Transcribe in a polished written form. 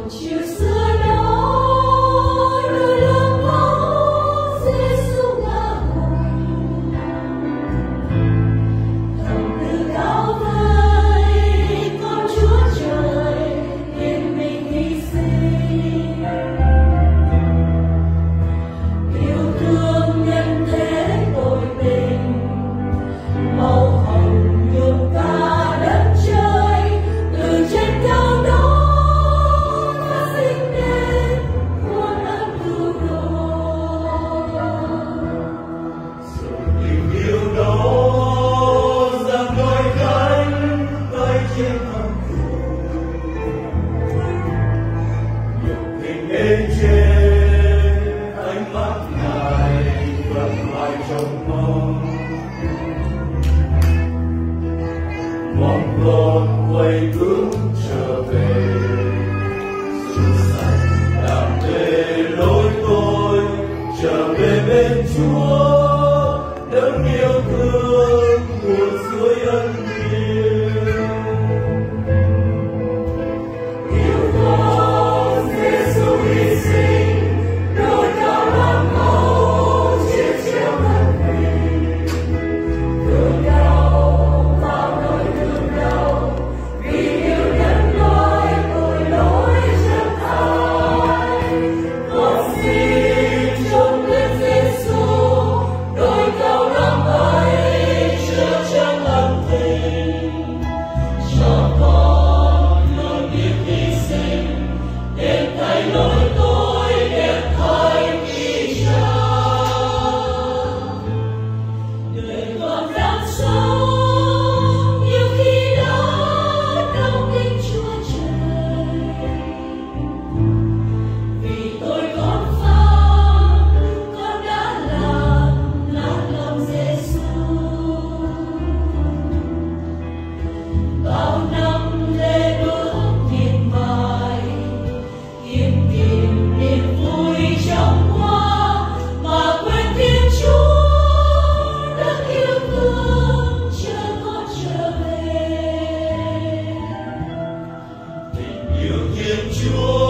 mong con quay hướng trở về sự sạch đam mê lối tôi trở về bên Chúa đấng yêu thương nguồn suối ân điển. Yêu con Giêsu hy sinh đôi cao làm máu chia sẻ ân tình thương đau bao nỗi thương đau vì yêu nhân loại tội lỗi chân thành. Con xin trong tên Giêsu đôi cao làm ấy chứa chan ân tình cho con luôn biết hy sinh để thay lỗi tôi đẹp thay vì cha. Đời con đang sống nhiều khi đã đau kính Chúa Trời vì tôi con phạm con đã làm nát lòng Giêsu. Bao năm lê bước miệt mài kiếm tìm niềm vui trong hoa mà quên Thiên Chúa đã yêu thương chờ con trở về. Tình yêu Thiên Chúa